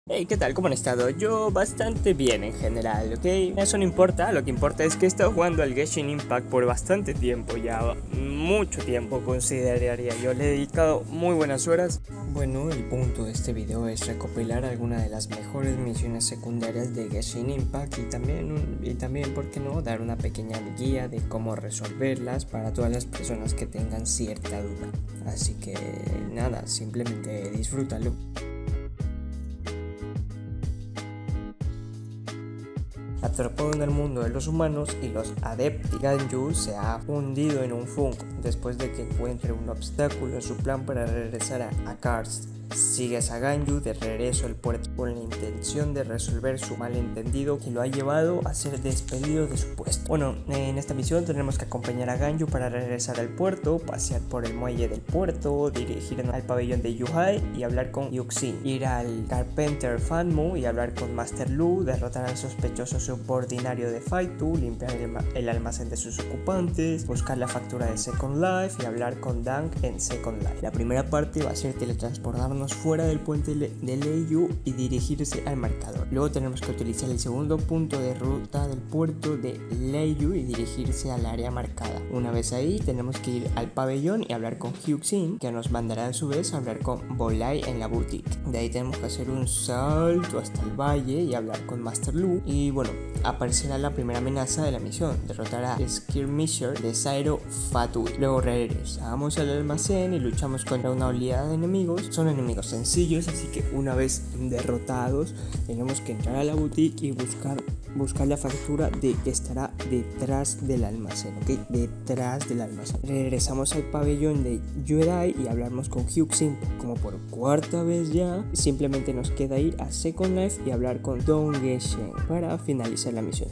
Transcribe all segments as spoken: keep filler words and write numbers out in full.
Hey, ¿qué tal? ¿Cómo han estado? Yo bastante bien en general, ¿ok? Eso no importa, lo que importa es que he estado jugando al Genshin Impact por bastante tiempo ya, mucho tiempo consideraría yo, le he dedicado muy buenas horas. Bueno, el punto de este video es recopilar algunas de las mejores misiones secundarias de Genshin Impact y también, y también, ¿por qué no?, dar una pequeña guía de cómo resolverlas para todas las personas que tengan cierta duda. Así que nada, simplemente disfrútalo. Atrapado en el mundo de los humanos y los adeptos, Ganyu se ha hundido en un funk después de que encuentre un obstáculo en su plan para regresar a, a Karst. Sigues a Ganyu de regreso al puerto con la intención de resolver su malentendido que lo ha llevado a ser despedido de su puesto. Bueno, en esta misión tenemos que acompañar a Ganyu para regresar al puerto, pasear por el muelle del puerto, dirigirnos al pabellón de Yuhai y hablar con Yuxin, ir al Carpenter Fanmu y hablar con Master Lu, derrotar al sospechoso subordinario de Faitu, limpiar el, el almacén de sus ocupantes, buscar la factura de Second Life y hablar con Dank en Second Life. La primera parte va a ser teletransportarnos fuera del puente de Lei-Yu y dirigirse al marcador. Luego tenemos que utilizar el segundo punto de ruta del puerto de Lei-Yu y dirigirse al área marcada. Una vez ahí tenemos que ir al pabellón y hablar con Hyuk-Sin, que nos mandará a su vez a hablar con Bolai en la boutique. De ahí tenemos que hacer un salto hasta el valle y hablar con Master Lu. Y bueno, aparecerá la primera amenaza de la misión, derrotar a Skirmisher de Sairo Fatui. Luego regresamos al almacén y luchamos contra una oleada de enemigos. Son enemigos sencillos, así que una vez derrotados tenemos que entrar a la boutique y buscar buscar la factura de que estará detrás del almacén, ¿ok? Detrás del almacén. Regresamos al pabellón de Yuedai y hablamos con Hyuk-Sin como por cuarta vez ya. Simplemente nos queda ir a Second Life y hablar con Dong Ge-shen para finalizar la misión.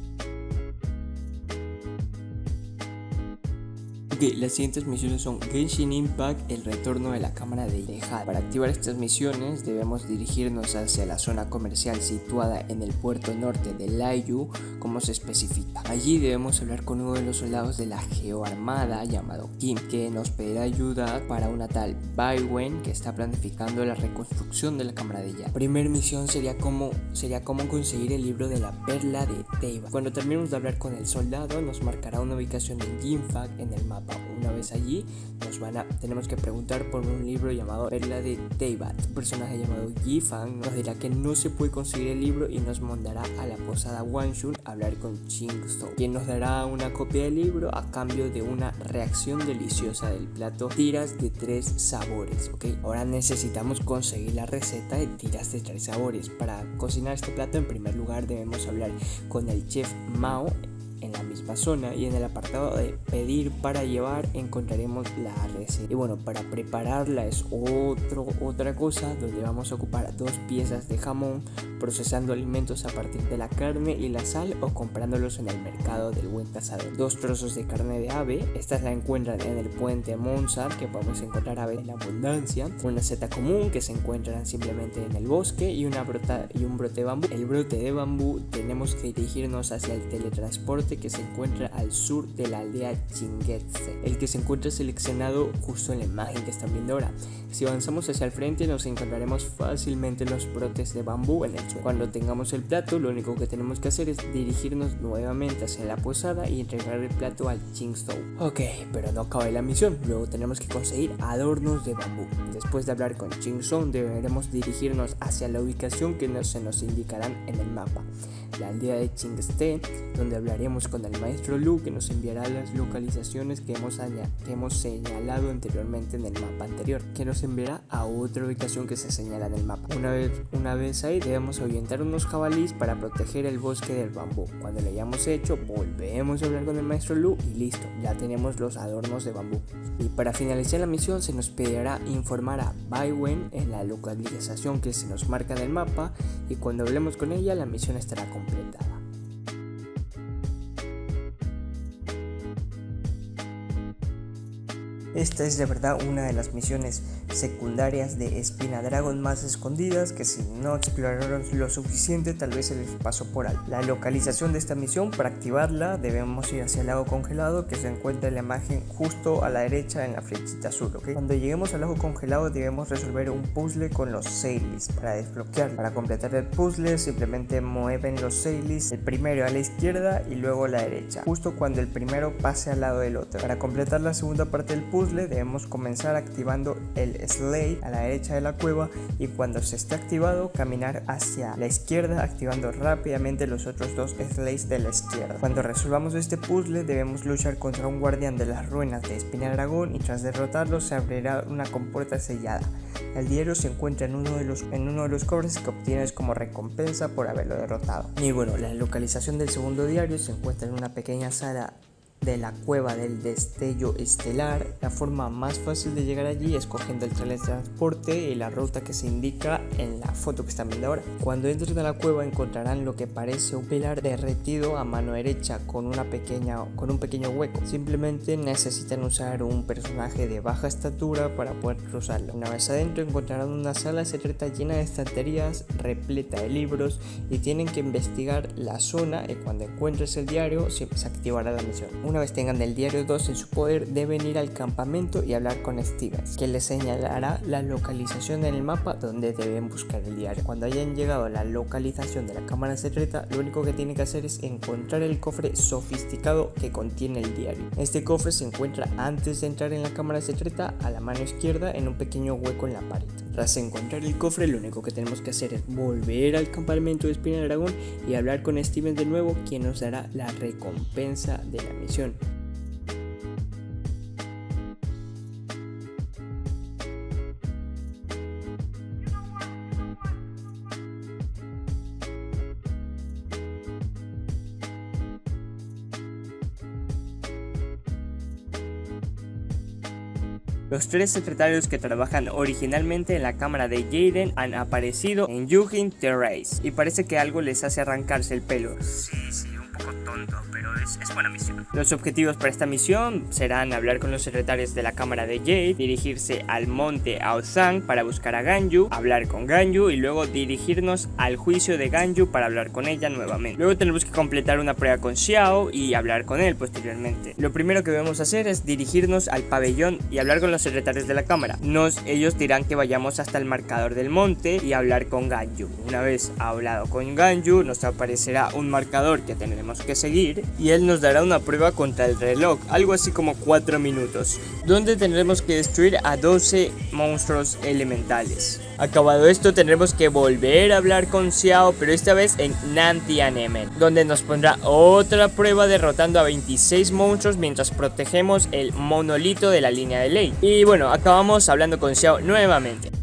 Okay, las siguientes misiones son Genshin Impact, el retorno de la cámara de Lehad. Para activar estas misiones debemos dirigirnos hacia la zona comercial situada en el puerto norte de Lei-Yu, como se especifica. Allí debemos hablar con uno de los soldados de la Geoarmada llamado Kim, que nos pedirá ayuda para una tal Baiwen que está planificando la reconstrucción de la cámara de Lehad. Primera misión sería cómo, sería cómo conseguir el libro de la perla de Teyvat. Cuando terminemos de hablar con el soldado nos marcará una ubicación en Jinfak en el mapa. Una vez allí nos van a, tenemos que preguntar por un libro llamado Perla de Teyvat. Un personaje llamado Yifang nos dirá que no se puede conseguir el libro y nos mandará a la posada Wanshun a hablar con Ching-Zhou, quien nos dará una copia del libro a cambio de una reacción deliciosa del plato tiras de tres sabores, ¿ok? Ahora necesitamos conseguir la receta de tiras de tres sabores. Para cocinar este plato, en primer lugar debemos hablar con el chef Mao en la misma zona, y en el apartado de pedir para llevar encontraremos la receta. Y bueno, para prepararla es otro, otra cosa donde vamos a ocupar dos piezas de jamón, procesando alimentos a partir de la carne y la sal o comprándolos en el mercado del buen cazador. Dos trozos de carne de ave, estas la encuentran en el puente Monsar, que podemos encontrar ave en abundancia. Una seta común que se encuentran simplemente en el bosque y, una brota, y un brote de bambú. El brote de bambú tenemos que dirigirnos hacia el teletransporte que se encuentra al sur de la aldea Chingetse, el que se encuentra seleccionado justo en la imagen que están viendo ahora. Si avanzamos hacia el frente nos encontraremos fácilmente los brotes de bambú en el suelo. Cuando tengamos el plato, lo único que tenemos que hacer es dirigirnos nuevamente hacia la posada y entregar el plato al Ching-Zhou. Ok, pero no acaba la misión, luego tenemos que conseguir adornos de bambú. Después de hablar con Ching-Zhou deberemos dirigirnos hacia la ubicación que nos, se nos indicarán en el mapa, la aldea de Chingste, donde hablaremos con el maestro Lu, que nos enviará las localizaciones que hemos, que hemos señalado anteriormente en el mapa anterior, que nos enviará a otra ubicación que se señala en el mapa. Una vez, una vez ahí debemos ahuyentar unos jabalíes para proteger el bosque del bambú. Cuando lo hayamos hecho volvemos a hablar con el maestro Lu y listo, ya tenemos los adornos de bambú. Y para finalizar la misión se nos pedirá informar a Baiwen en la localización que se nos marca en el mapa, y cuando hablemos con ella la misión estará completada. Esta es de verdad una de las misiones secundarias de Espina Dragon más escondidas, que si no exploraron lo suficiente tal vez se les pasó por alto. La localización de esta misión, para activarla debemos ir hacia el lago congelado, que se encuentra en la imagen justo a la derecha en la flechita azul, ¿ok? Cuando lleguemos al lago congelado debemos resolver un puzzle con los Sailis para desbloquearlo. Para completar el puzzle simplemente mueven los Sailis, el primero a la izquierda y luego a la derecha, justo cuando el primero pase al lado del otro. Para completar la segunda parte del puzzle debemos comenzar activando el Slate a la derecha de la cueva, y cuando se esté activado caminar hacia la izquierda activando rápidamente los otros dos Slates de la izquierda. Cuando resolvamos este puzzle debemos luchar contra un guardián de las ruinas de Espina Dragón, y tras derrotarlo se abrirá una compuerta sellada. El diario se encuentra en uno de los, en uno de los cofres que obtienes como recompensa por haberlo derrotado. Y bueno, la localización del segundo diario se encuentra en una pequeña sala de la cueva del destello estelar. La forma más fácil de llegar allí es cogiendo el teletransporte y la ruta que se indica en la foto que están viendo ahora. Cuando entren a la cueva encontrarán lo que parece un pilar derretido a mano derecha con una pequeña con un pequeño hueco. Simplemente necesitan usar un personaje de baja estatura para poder cruzarlo. Una vez adentro encontrarán una sala secreta llena de estanterías repleta de libros, y tienen que investigar la zona, y cuando encuentres el diario se activará la misión. Una vez tengan el diario dos en su poder deben ir al campamento y hablar con Stevens, que les señalará la localización en el mapa donde deben buscar el diario. Cuando hayan llegado a la localización de la cámara secreta, lo único que tienen que hacer es encontrar el cofre sofisticado que contiene el diario. Este cofre se encuentra antes de entrar en la cámara secreta a la mano izquierda en un pequeño hueco en la pared. Tras encontrar el cofre lo único que tenemos que hacer es volver al campamento de Espina Dragón y hablar con Stevens de nuevo, quien nos dará la recompensa de la misión. Los tres secretarios que trabajan originalmente en la cámara de Jaden han aparecido en Yujin Terrace, y parece que algo les hace arrancarse el pelo. Sí, sí, un poco tonto, pero es, es buena misión. Los objetivos para esta misión serán hablar con los secretarios de la cámara de Jade, dirigirse al monte Aozang para buscar a Ganyu, hablar con Ganyu y luego dirigirnos al juicio de Ganyu para hablar con ella nuevamente. Luego tenemos que completar una prueba con Xiao y hablar con él posteriormente. Lo primero que debemos hacer es dirigirnos al pabellón y hablar con los secretarios de la cámara. Nos, ellos dirán que vayamos hasta el marcador del monte y hablar con Ganyu. Una vez hablado con Ganyu nos aparecerá un marcador que tendremos que seguir, y él nos dará una prueba contra el reloj, algo así como cuatro minutos, donde tendremos que destruir a doce monstruos elementales. Acabado esto tendremos que volver a hablar con Xiao, pero esta vez en Nantianemen, donde nos pondrá otra prueba derrotando a veintiséis monstruos mientras protegemos el monolito de la línea de ley. Y bueno, acabamos hablando con Xiao nuevamente.